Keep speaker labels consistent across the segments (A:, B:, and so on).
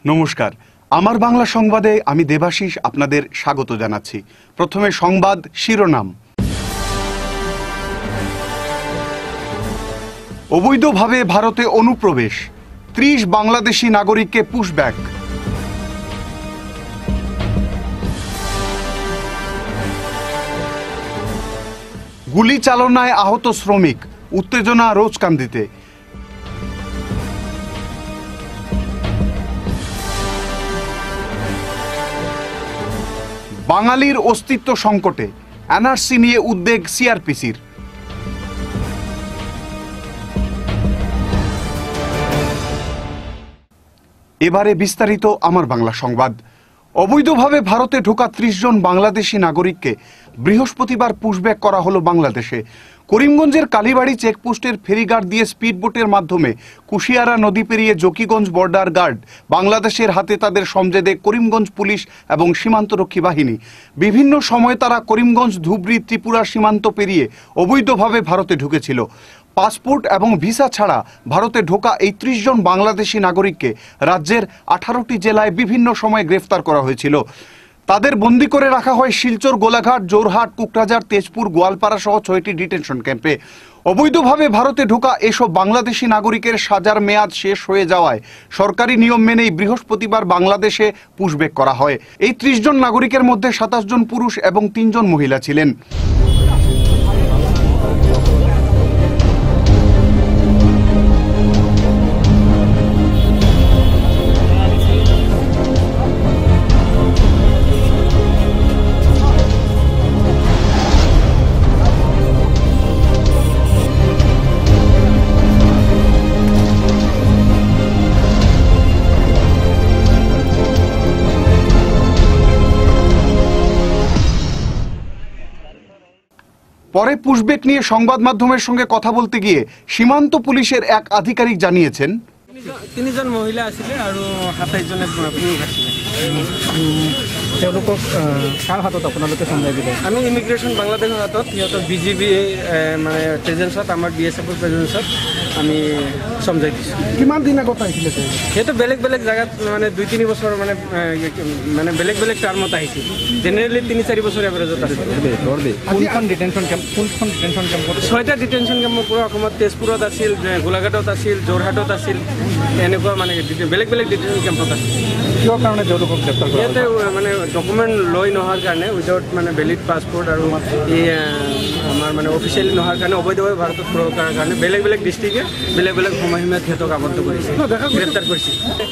A: নমস্কার, আমার বাংলা সংবাদে আমি দেবাশিস আপনাদের স্বাগত জানাচ্ছি। প্রথমে সংবাদ শিরোনাম। অবৈধভাবে ভারতে অনুপ্রবেশ, ৩০ বাংলাদেশি নাগরিককে পুশব্যাক। গুলি চালনায় আহত শ্রমিক, উত্তেজনা রোজকান্দিতে। বাঙালির অস্তিত্ব সংকটে, এনআরসি নিয়ে উদ্বেগ সিআরপিসির। এবারে বিস্তারিত আমার বাংলা সংবাদ। অবৈধভাবে ভারতে ঢোকা ৩০ জন বাংলাদেশি নাগরিককে বৃহস্পতিবার পুশব্যাক করা হলো বাংলাদেশে। করিমগঞ্জের কালীবাড়ি চেকপোস্টের ফেরিঘাট দিয়ে স্পিডবোটের মাধ্যমে কুশিয়ারা নদী পেরিয়ে জকিগঞ্জ বর্ডার গার্ড বাংলাদেশের হাতে তাদের সমঝে দেয় করিমগঞ্জ পুলিশ এবং সীমান্তরক্ষী বাহিনী। বিভিন্ন সময় তারা করিমগঞ্জ, ধুবড়ী, ত্রিপুরা সীমান্ত পেরিয়ে অবৈধভাবে ভারতে ঢুকেছিল। পাসপোর্ট এবং ভিসা ছাড়া ভারতে ঢোকা এই ৩০ জন বাংলাদেশি নাগরিককে রাজ্যের 18টি জেলায় বিভিন্ন সময় গ্রেফতার করা হয়েছিল। তাদের বন্দী করে রাখা হয় শিলচর, গোলাঘাট, জোরহাট, কুকরাঝার, তেজপুর, গোয়ালপাড়া সহ 6টি ডিটেনশন ক্যাম্পে। অবৈধভাবে ভারতে ঢোকা এসব বাংলাদেশি নাগরিকের সাজার মেয়াদ শেষ হয়ে যাওয়ায় সরকারি নিয়ম মেনেই বৃহস্পতিবার বাংলাদেশে পুশব্যাক করা হয়। এই ৩০ জন নাগরিকের মধ্যে 27 জন পুরুষ এবং 3 জন মহিলা ছিলেন। পরে পুশব্যাক নিয়ে সংবাদ মাধ্যমের সঙ্গে কথা বলতে গিয়ে সীমান্ত পুলিশের এক আধিকারিক জানিয়েছেন,
B: 3 জন মহিলা আছিলে আৰু 27 জনে পুৰুষ আছিলে।
C: তেওঁলোকক কাৰ হাতত আপোনালোকে চম্ভাই দিলে?
B: আমি ইমিগ্ৰেশ্যন বাংলাদেশৰ হাতত, সিহঁতক বিজিবি মানে প্ৰেজেঞ্চত, আমাৰ বিএছএফৰ প্ৰেজেঞ্চত আমি চমজাই দিছোঁ।
C: কিমান দিন আগত আহিছিলে?
B: সিহঁতে বেলেগ বেলেগ জেগাত মানে 2-3 বছৰ মানে বেলেগ বেলেগ টাৰ্মত আহিছিল। জেনেৰেলি 3-4 বছৰ এভাৰেজত আছে।
C: কোনখন ডিটেনশ্যন কেম্পত?
B: 6টা ডিটেনশ্যন কেম্প পুৰা অসমত। তেজপুৰত আছিল, গোলাঘাটত আছিল, যোৰহাটত আছিল, এনেকুৱা মানে বেলেগ বেলেগ ডিটেনশ্যন কেম্পত আছিল।
C: কিহৰ কাৰণে তেওঁলোকক গ্ৰেপ্তাৰ কৰা?
B: ইয়াতে মানে ডকুমেণ্ট লৈ নোহোৱাৰ কাৰণে, উইদাউট মানে ভেলিড পাছপোৰ্ট আৰু এই আমাৰ মানে অফিচিয়েলি নোহোৱাৰ কাৰণে, অবৈধভাৱে ভাৰতত প্ৰৱেশ কৰাৰ কাৰণে বেলেগ বেলেগ ডিষ্ট্ৰিক্টে বেলেগ বেলেগ সময়সীমাত সিহঁতক আবদ্ধ কৰিছে, গ্ৰেপ্তাৰ কৰিছে।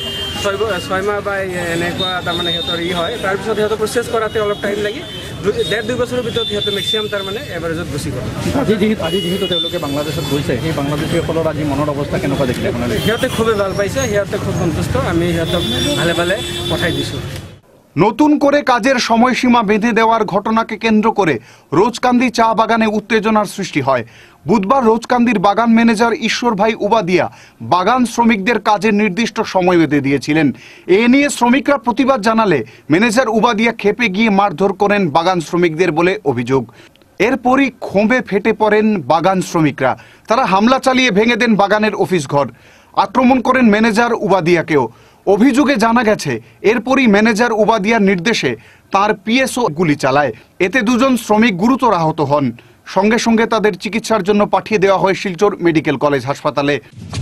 B: 6 মাহ বা এনেকুৱা তাৰমানে সিহঁতৰ হয়। তাৰপিছত সিহঁতক প্ৰচেছ কৰাতে অলপ টাইম লাগি 1.5-2 বছৰৰ ভিতৰত সিহঁতে মেক্সিমাম তাৰমানে এভাৰেজত গুচি গ'ল।
C: আজি যিহেতু তেওঁলোকে বাংলাদেশত গৈছে, সেই বাংলাদেশীসকলৰ আজি মনৰ অৱস্থা কেনেকুৱা দেখিলে আপোনালোকে?
B: সিহঁতে খুবেই ভাল পাইছে, সিহঁতে খুব সন্তুষ্ট। আমি সিহঁতক ভালে ভালে পঠাই দিছোঁ।
A: নতুন করে কাজের সময়সীমা বেঁধে দেওয়ার ঘটনাকে কেন্দ্র করে রোজকান্দি চা বাগানে উত্তেজনার সৃষ্টি হয়। বুধবার রোজকান্দির বাগান ম্যানেজার ঈশ্বর ভাই উবাদিয়া বাগান শ্রমিকদের কাজের নির্দিষ্ট সময় বেঁধে দিয়েছিলেন। এ নিয়ে শ্রমিকরা প্রতিবাদ জানালে ম্যানেজার উবাদিয়া ক্ষেপে গিয়ে মারধর করেন বাগান শ্রমিকদের বলে অভিযোগ। এরপরই ক্ষোভে ফেটে পড়েন বাগান শ্রমিকরা। তারা হামলা চালিয়ে ভেঙে দেন বাগানের অফিস ঘর, আক্রমণ করেন ম্যানেজার উবাদিয়াকেও। অভিযোগে জানা গেছে এরপরই ম্যানেজার উবাদিয়ার নির্দেশে তার পিএসও গুলি চালায়। এতে 2 জন শ্রমিক গুরুতর আহত হন। সঙ্গে সঙ্গে তাদের চিকিৎসার জন্য পাঠিয়ে দেওয়া হয় শিলচর মেডিকেল কলেজ হাসপাতালে।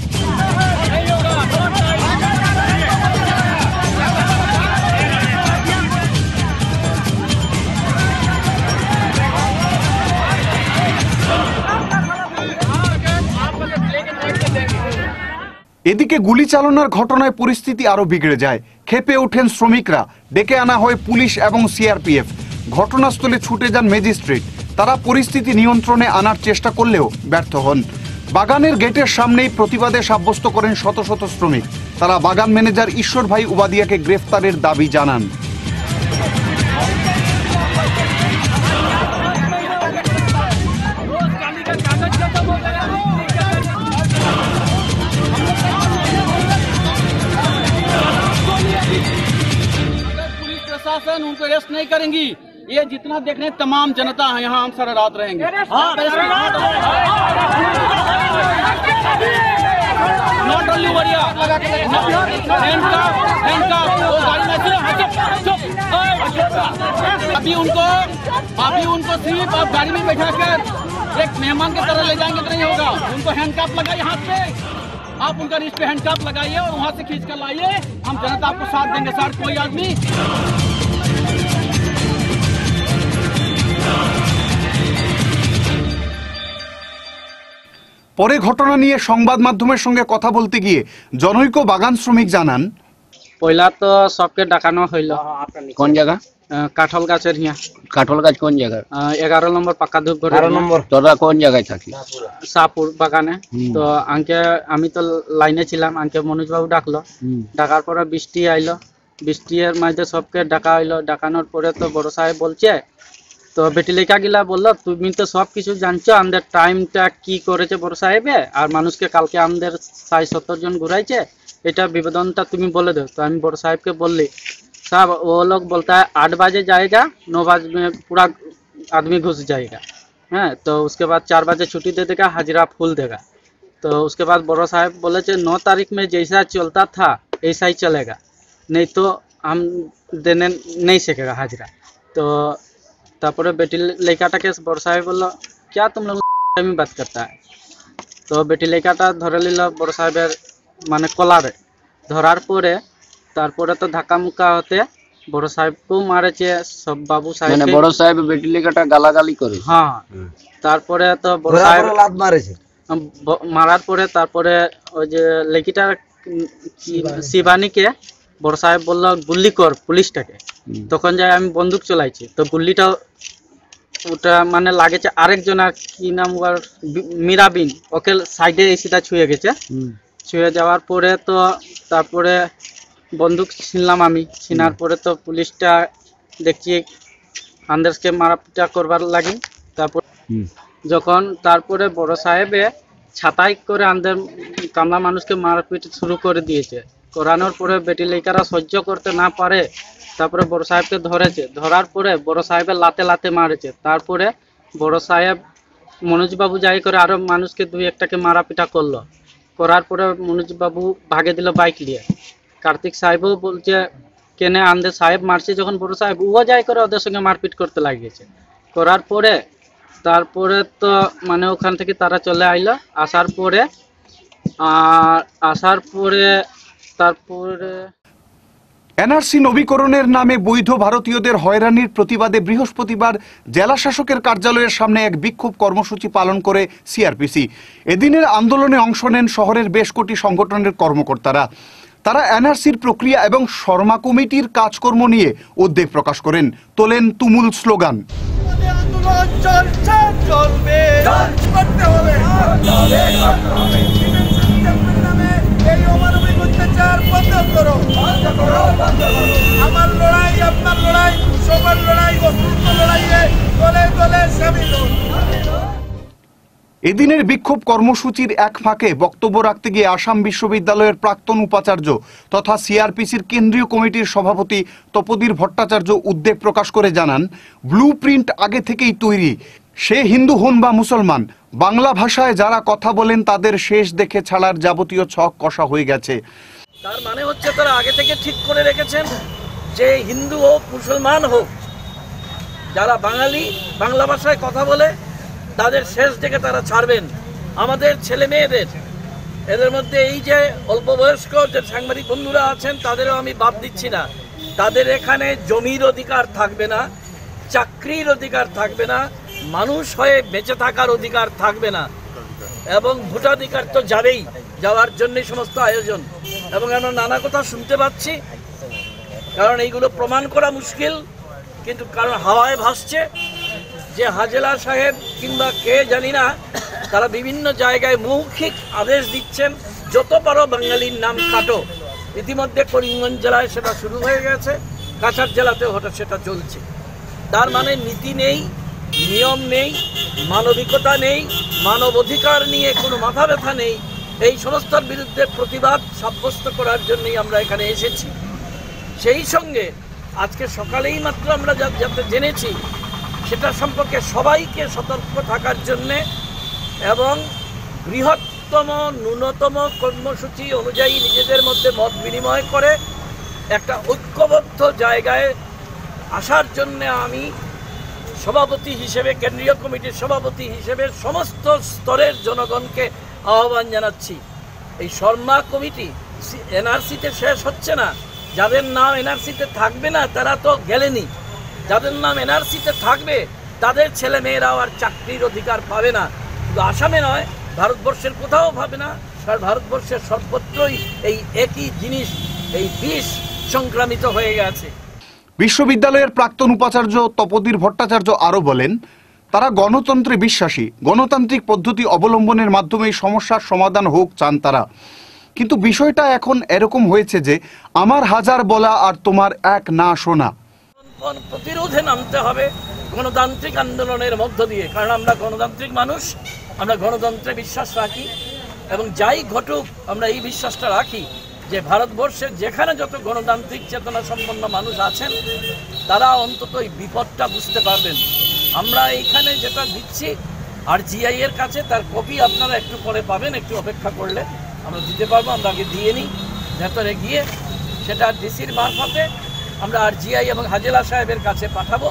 A: এদিকে গুলি চালনার ঘটনায় পরিস্থিতি আরো বিগড়ে যায়। ক্ষেপে ওঠেন শ্রমিকরা, ডেকে আনা হয় পুলিশ এবং সিআরপিএফ। ঘটনাস্থলে ছুটে যান ম্যাজিস্ট্রেট। তারা পরিস্থিতি নিয়ন্ত্রণে আনার চেষ্টা করলেও ব্যর্থ হন। বাগানের গেটের সামনেই প্রতিবাদে সাব্যস্ত করেন শত শত শ্রমিক। তারা বাগান ম্যানেজার ঈশ্বর ভাই উবাদিয়াকে গ্রেফতারের দাবি জানান।
D: प्रशासन उनको अरेस्ट नहीं करेंगी। ये जितना देखने तमाम जनता है यहाँ, हम सारा रात रहेंगे। नॉट ओनली वरिया हैंडकफ वो गाड़ी में से चुप अभी उनको सिर्फ आप गाड़ी में बैठा कर एक मेहमान की तरह ले जाएंगे तो नहीं होगा। उनको हैंडकफ लगाइए हाथ पे, आप उनका रिस्ट पे हैंडकफ लगाइए और वहां से खींच कर लाइए। हम जनता आपको साथ देंगे सर। कोई आदमी
A: পরে ঘটনা নিয়ে সংবাদ মাধ্যমের সঙ্গে কথা বলতে গিয়ে জনৈক বাগান শ্রমিক জানান,
E: পয়লা তো সবকে ডাকানো হইল।
F: কোন জায়গা?
E: কাঠল গাছের হিয়া।
F: কাঠল গাছ কোন জায়গায়?
E: 11 নম্বর পাকা ধূপ ঘর।
F: তোরা কোন জায়গায় থাকি?
E: শাহপুর বাগানে। তো আমি তো লাইনে ছিলাম, আঙ্কে মনোজ বাবু ডাকলো। ডাকার পরে বৃষ্টি আইলো, বৃষ্টির মধ্যে সবকে ডাকা হইলো। ডাকানোর পরে তো বড় সাহেব বলছে, তো বেটি লেখা গিলা বললো তুমি তো সব কিছু জানছো, আমাদের টাইমটা কি করেছে বড় সাহেবে, আর মানুষকে কালকে আমাদের 60-70 জন ঘুরাইছে, এটা বিবেদনটা তুমি বলে दो। तो আমি বড় সাহেবকে বললি, साहब वो लोग बोलता है 8 बजे जाएगा, 9 बजे में पूरा आदमी घुस जाएगा, हैं। तो उसके बाद 4 बजे छुट्टी दे देगा, हाजिरा फुल देगा। तो उसके बाद बड़ो साहब बोले 9 तारीख में जैसा चलता था ऐसा ही चलेगा, नहीं तो हम देने नहीं सकेगा हाजिरा। तो তারপরে বেটি লেখাটাকে বড় সাহেব বললো क्या तुम लोग में बात करता है। তো বেটি লেখাটা ধরে নিল বড় সাহেবের মানে কলারে। ধরার পরে তারপরে তো ধাক্কা মুক্কা হতে বড় সাহেবকেও মারেছে, সব বাবু সাহেব
F: মানে বড় সাহেব বেটি লেখাটা গালাগালি করে।
E: হ্যাঁ, তারপরে তো বড় সাহেব লাত মারেছে। মারার পরে তারপরে ওই যে লেখিটা শিবানীকে বড় সাহেব বললো গুল্লি কর পুলিশটাকে। তখন যাই আমি বন্দুক চলাইছি, তো গুল্লিটা ওটা মানে লাগেছে আরেকজন, আর কি নাম ওর, মিরাবিন, ওকে সাইডে এসিটা ছুঁয়ে গেছে। ছুঁয়ে যাওয়ার পরে তো তারপরে বন্দুক ছিনলাম আমি। ছিনার পরে তো পুলিশটা দেখছি আন্দাজকে মারাপিটা করবার লাগি। তারপর যখন তারপরে বড় সাহেবে ছাতাই করে আমাদের কামলা মানুষকে মারপিট শুরু করে দিয়েছে। করানোর পরে বেটি লেখারা সহ্য করতে না পারে তারপরে বড় সাহেবকে ধরেছে। ধরার পরে বড় সাহেবের লাতে লাতে মারেছে। তারপরে বড় সাহেব মনোজ বাবু যাই করে আরো মানুষকে 2-1টাকে মারাপিটা করলো। করার পরে মনোজ বাবু ভাগে দিল বাইক নিয়ে। কার্তিক সাহেবও বলছে কেনে আমাদের সাহেব মারছে যখন বড় সাহেব, ও যাই করে ওদের সঙ্গে মারপিট করতে লাগিয়েছে। করার পরে তারপরে তো মানে ওখান থেকে তারা চলে আইলো। আসার পরে তারপরে
A: এনআরসি নবীকরণের নামে বৈধ ভারতীয়দের হয়রানির প্রতিবাদে বৃহস্পতিবার জেলা শাসকের কার্যালয়ের সামনে এক বিক্ষোভ কর্মসূচি পালন করে সিআরপিসি। এদিনের আন্দোলনে অংশ নেন শহরের বেশ কটি সংগঠনের কর্মকর্তারা। তারা এনআরসির প্রক্রিয়া এবং শর্মা কমিটির কাজকর্ম নিয়ে উদ্বেগ প্রকাশ করেন, তোলেন তুমুল স্লোগান।
G: আমার লড়াই আপনার লড়াই, সবার লড়াই, অস্তিত্ব লড়াইয়ে দলে দলে সামিল হন।
A: এদিনের বিক্ষোভ কর্মসূচির এক ফাঁকে বক্তব্য রাখতে গিয়ে আসাম বিশ্ববিদ্যালয়ের প্রাক্তন উপাচার্য তথা সিআরপিসির কেন্দ্রীয় কমিটির সভাপতি তপোধীর ভট্টাচার্য উদ্বেগ প্রকাশ করে জানান, ব্লু প্রিন্ট আগে থেকেই তৈরি। সে হিন্দু হন বা মুসলমান, বাংলা ভাষায় যারা কথা বলেন তাদের শেষ দেখে ছাড়ার যাবতীয় ছক কষা হয়ে গেছে।
H: তার মানে হচ্ছে তারা আগে থেকে ঠিক করে রেখেছেন যে হিন্দু হোক মুসলমান হোক, যারা বাঙালি বাংলা ভাষায় কথা বলে তাদের শেষ দেখে তারা ছাড়বেন। আমাদের ছেলে মেয়েদের, এদের মধ্যে এই যে অল্প বয়স্ক যে সাংবাদিক বন্ধুরা আছেন তাদেরও আমি বাদ দিচ্ছি না। তাদের এখানে জমির অধিকার থাকবে না, চাকরির অধিকার থাকবে না, মানুষ হয়ে বেঁচে থাকার অধিকার থাকবে না, এবং ভোটাধিকার তো যাবেই, যাওয়ার জন্যই সমস্ত আয়োজন। এবং আমরা নানা কথা শুনতে পাচ্ছি, কারণ এইগুলো প্রমাণ করা মুশকিল, কিন্তু কারণ হাওয়ায় ভাসছে যে হাজেলা সাহেব কিংবা কে জানি না, তারা বিভিন্ন জায়গায় মৌখিক আদেশ দিচ্ছেন যত পারো বাঙালির নাম কাটো। ইতিমধ্যে করিমগঞ্জ জেলায় সেটা শুরু হয়ে গেছে, কাছাড় জেলাতেও হঠাৎ সেটা চলছে। তার মানে নীতি নেই, নিয়ম নেই, মানবিকতা নেই, মানব অধিকার নিয়ে কোনো মাথা ব্যথা নেই। এই সমস্তার বিরুদ্ধে প্রতিবাদ সাব্যস্ত করার জন্যই আমরা এখানে এসেছি। সেই সঙ্গে আজকে সকালেই মাত্র আমরা যাতে জেনেছি সেটা সম্পর্কে সবাইকে সতর্ক থাকার জন্যে এবং বৃহৎ ন্যূনতম কর্মসূচি অনুযায়ী নিজেদের মধ্যে মত বিনিময় করে একটা ঐক্যবদ্ধ জায়গায় আসার জন্য আমি সভাপতি হিসেবে, কেন্দ্রীয় কমিটির সভাপতি হিসেবে সমস্ত স্তরের জনগণকে আহ্বান জানাচ্ছি। এই শর্মা কমিটি এনআরসিতে শেষ হচ্ছে না। যাদের নাম এনআরসিতে থাকবে না তারা তো গেলেনি, যাদের নাম এনআরসিতে থাকবে তাদের ছেলে মেয়েরাও আর চাকরির অধিকার পাবে না। শুধু আসামে নয়, ভারতবর্ষের কোথাও পাবে না। কারণ ভারতবর্ষের সর্বত্রই এই একই জিনিস, এই বিষ সংক্রামিত হয়ে গেছে।
A: বিশ্ববিদ্যালয়ের প্রাক্তন উপাচার্য তপোধীর ভট্টাচার্য আরও বলেন, তারা গণতন্ত্রে বিশ্বাসী, গণতান্ত্রিক পদ্ধতি অবলম্বনের মাধ্যমে এই সমস্যার সমাধান হোক চান তারা। কিন্তু বিষয়টা এখন এরকম হয়েছে যে আমার হাজার বলা আর তোমার এক না শোনা।
H: প্রতিরোধে নামতে হবে গণতান্ত্রিক আন্দোলনের মধ্য দিয়ে, কারণ আমরা গণতান্ত্রিক মানুষ, আমরা গণতন্ত্রে বিশ্বাস রাখি এবং যাই ঘটুক আমরা এই বিশ্বাসটা রাখি যে ভারতবর্ষের যেখানে যত গণতান্ত্রিক চেতনা সম্পন্ন মানুষ আছেন তারা অন্তত এই বিপদটা বুঝতে পারবেন। আমরা এইখানে যেটা দিচ্ছি RGI এর কাছে, তার কপি আপনারা একটু পরে পাবেন, একটু অপেক্ষা করলে আমরা দিতে পারবো। আমরা আগে দিয়ে নিই, ভেতরে গিয়ে সেটা ডিসির মারফতে আমরা RGI এবং হাজেলা সাহেবের কাছে পাঠাবো।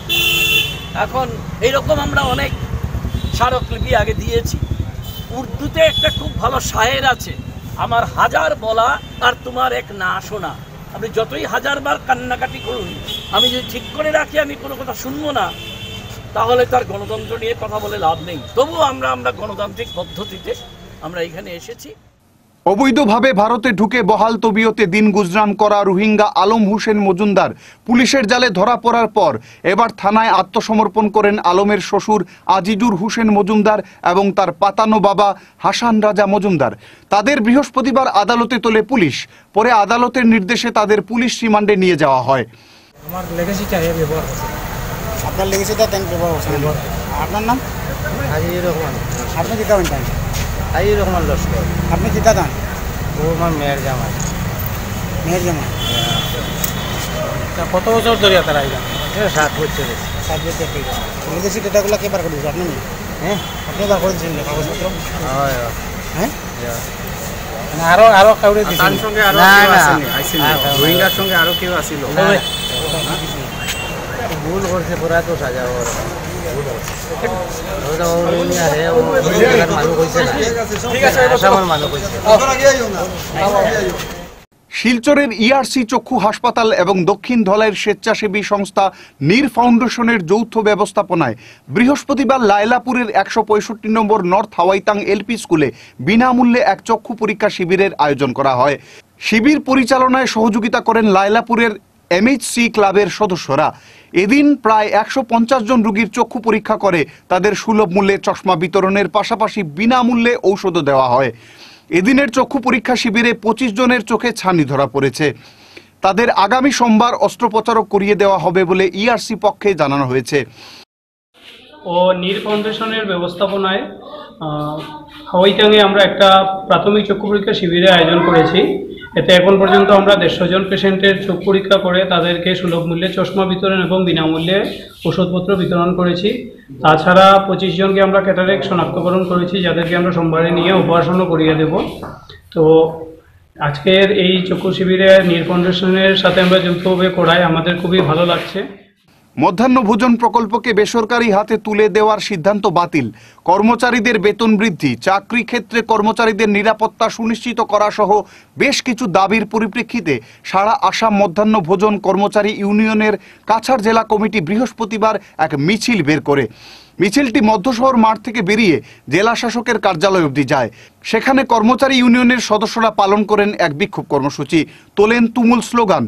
H: এখন এইরকম আমরা অনেক স্মারকলিপি আগে দিয়েছি। উর্দুতে একটা খুব ভালো শায়ের আছে, আমার হাজার বলা আর তোমার এক না শোনা। আপনি যতই হাজারবার কান্নাকাটি করুন, আমি যদি ঠিক করে রাখি আমি কোনো কথা শুনবো না, তাহলে তার গণতন্ত্র নিয়ে কথা বলে লাভ নেই। তবুও আমরা গণতান্ত্রিক পদ্ধতিতে আমরা এখানে এসেছি।
A: অবৈধভাবে ভারতে ঢুকে বহাল তবিয়তে দিন গুজরান করা রোহিঙ্গা আলম হোসেন মজুমদার পুলিশের জালে ধরা পড়ার পর এবার থানায় আত্মসমর্পণ করেন আলমের শ্বশুর আজিজুর হোসেন মজুমদার এবং তার পাতানো বাবা হাসান রাজা মজুমদার। তাদের বৃহস্পতিবার আদালতে তোলে পুলিশ। পরে আদালতের নির্দেশে তাদের পুলিশ রিমান্ডে নিয়ে যাওয়া হয়।
I: আমার লেগেছি চাহিয়ে ব্যবহার করছে। আপনার লেগেছিটা ট্যাঙ্ক ব্যবহার করছেন। আপনার নাম? আজিজুর রহমান। আপনি কি কারণ ট্যাঙ্ক? আজিজুর রহমান লস্কর। আপনি কি দাদা? ও আমার মেয়ের জামাই। মেয়ের জামাই? কত বছর ধরে তারা আইলা? 7 বছর। 7 বছর ঠিক আছে। লেগেছি ডেটাগুলো কে বার করে দিয়েছে? আপনি? হ্যাঁ, আপনি বার করে দিয়েছেন কাগজপত্র? হ্যাঁ। আরো কাউরে দিয়েছেন? তার সঙ্গে আরো কেউ আসেনি? রোহিঙ্গার সঙ্গে আরো কেউ আসিল? ভুল করছে, পুরা তো সাজা ওর
A: শিলচরের ERC চক্ষু হাসপাতাল এবং দক্ষিণ ধলাইয়ের স্বেচ্ছাসেবী সংস্থা নীর ফাউন্ডেশনের যৌথ ব্যবস্থাপনায় বৃহস্পতিবার লায়লাপুরের 165 নম্বর নর্থ হাওয়াইতাং LP স্কুলে বিনামূল্যে এক চক্ষু পরীক্ষা শিবিরের আয়োজন করা হয়। শিবির পরিচালনায় সহযোগিতা করেন লায়লাপুরের MHC ক্লাবের সদস্যরা। এদিন প্রায় 150 জন রোগীর চক্ষু পরীক্ষা করে তাদের সুলভ মূল্যে চশমা বিতরণের পাশাপাশি বিনামূল্যে ঔষধও দেওয়া হয়। এদিনের চক্ষু পরীক্ষা শিবিরে 25 জনের চোখে ছানি ধরা পড়েছে। তাদের আগামী সোমবার অস্ত্রোপচারও করিয়ে দেওয়া হবে বলে ERC পক্ষে জানানো হয়েছে।
J: ও নীর ফাউন্ডেশনের ব্যবস্থাপনায় হাওয়াইতাংয়ে আমরা একটা প্রাথমিক চক্ষু পরীক্ষা শিবিরের আয়োজন করেছি। এতে এখন পর্যন্ত আমরা 150 জন পেশেন্টের চোখ পরীক্ষা করে তাদেরকে সুলভ মূল্যে চশমা বিতরণ এবং বিনামূল্যে ওষুধপত্র বিতরণ করেছি। তাছাড়া 25 জনকে আমরা ক্যাটারেক্ট শনাক্তকরণ করেছি, যাদেরকে আমরা সোমবারে নিয়ে অপারেশনও করিয়ে দেব। তো আজকের এই চক্ষু শিবিরে নীর ফাউন্ডেশনের সাথে আমরা যৌথভাবে করাই আমাদের খুবই ভালো লাগছে।
A: মধ্যাহ্ন ভোজন প্রকল্পকে বেসরকারি হাতে তুলে দেওয়ার সিদ্ধান্ত বাতিল, কর্মচারীদের বেতন বৃদ্ধি, চাকরি ক্ষেত্রে কর্মচারীদের নিরাপত্তা সুনিশ্চিত করা সহ বেশ কিছু দাবির পরিপ্রেক্ষিতে সারা আসাম মধ্যাহ্ন ভোজন কর্মচারী ইউনিয়নের কাছাড় জেলা কমিটি বৃহস্পতিবার এক মিছিল বের করে। মিছিলটি মধ্যশহর মাঠ থেকে বেরিয়ে জেলা শাসকের কার্যালয় অবধি যায়। সেখানে কর্মচারী ইউনিয়নের সদস্যরা পালন করেন এক বিক্ষোভ কর্মসূচি, তোলেন তুমুল স্লোগান।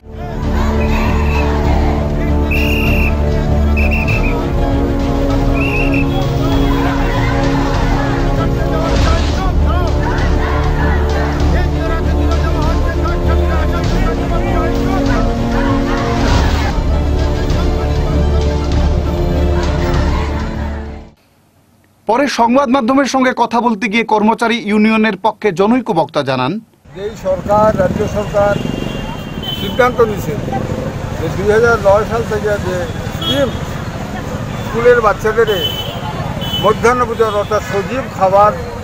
A: পরে সংবাদ মাধ্যমের সঙ্গে কথা বলতে গিয়ে কর্মচারী ইউনিয়নের পক্ষে জনৈক বক্তা জানান,
K: এই সরকার, রাজ্য সরকার সিদ্ধান্ত নিয়েছে যে 2009 সাল থেকে যে স্কিম স্কুলের বাচ্চাদের মধ্যাহ্ন ভোজন অর্থাৎ সজীব খাবার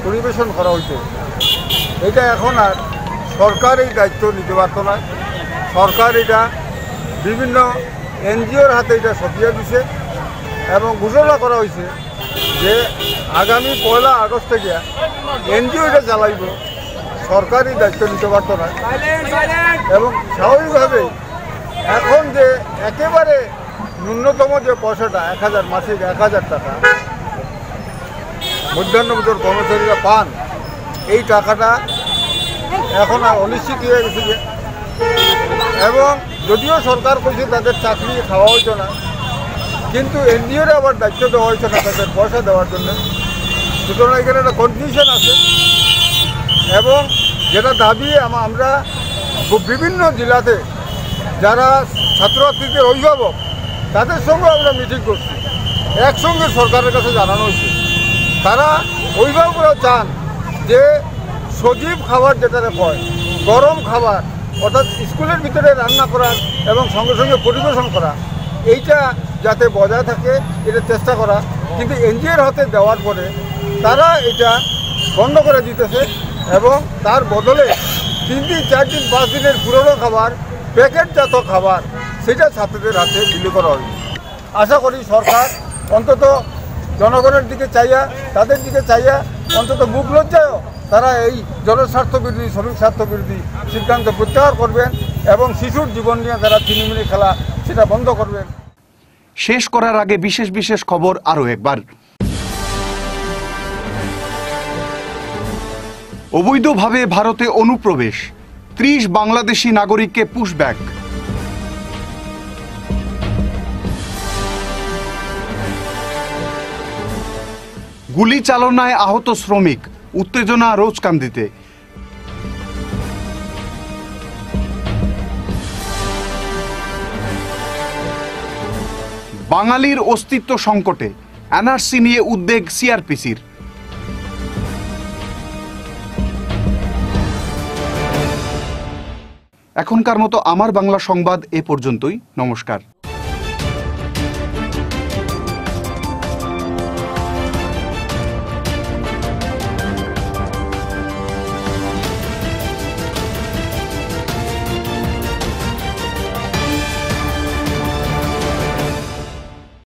K: পরিবেশন করা হইতো, এটা এখন আর সরকার এই দায়িত্ব নিতে পারত না। সরকার এটা বিভিন্ন এনজিওর হাতে এটা সঁপিয়ে দিছে এবং ঘোষণা করা হয়েছে যে আগামী 1 আগস্ট থেকে এনজিও এটা চালাইব, সরকারই দায়িত্ব নিতে পারত না। এবং স্বাভাবিকভাবেই এখন যে একেবারে ন্যূনতম যে পয়সাটা 1000 মাসিক 1000 টাকা মধ্যাহ্নভোজের কর্মচারীরা পান, এই টাকাটা এখন আর অনিশ্চিত হয়ে গেছে। এবং যদিও সরকার কইছে তাদের চাকরি খাওয়া হইতো না, কিন্তু এনজিওরা আবার দায়িত্ব দেওয়া হয়েছে না তাদের পয়সা দেওয়ার জন্য। সুতরাং এখানে একটা কনফিউশন আছে। এবং যেটা দাবি আমরা বিভিন্ন জেলাতে যারা ছাত্রছাত্রীদের অভিভাবক তাদের সঙ্গে আমরা মিটিং করছি, একসঙ্গে সরকারের কাছে জানানো হয়েছে। তারা অভিভাবকরা চান যে সজীব খাবার যেটা হয়, গরম খাবার, অর্থাৎ স্কুলের ভিতরে রান্না করার এবং সঙ্গে সঙ্গে পরিবেশন করা, এইটা যাতে বজায় থাকে এটা চেষ্টা করা। কিন্তু এনজিওর হাতে দেওয়ার পরে তারা এটা বন্ধ করে দিতেছে এবং তার বদলে 3 দিন 4 দিন 5 দিনের পুরনো খাবার, প্যাকেটজাত খাবার, সেটা ছাত্রদের হাতে বিলি করা হবে। আশা করি সরকার অন্তত জনগণের দিকে চাইয়া, তাদের দিকে চাইয়া অন্তত মুখ লজ্জায়ও তারা এই জনস্বার্থ বিরোধী, শ্রমিক স্বার্থ বিরোধী সিদ্ধান্ত প্রত্যাহার করবেন এবং শিশুর জীবন নিয়ে তারা ছিনিমিনি খেলা সেটা বন্ধ করবেন।
A: শেষ করার আগে বিশেষ বিশেষ খবর আরও একবার। অবৈধভাবে ভারতে অনুপ্রবেশ, 30 বাংলাদেশি নাগরিককে পুশব্যাক। গুলি চালনায় আহত শ্রমিক, উত্তেজনা রোজকান্দিতে। বাঙালির অস্তিত্ব সংকটে, এনআরসি নিয়ে উদ্বেগ সিআরপিসির। এখনকার মতো আমার বাংলা সংবাদ এ পর্যন্তই। নমস্কার।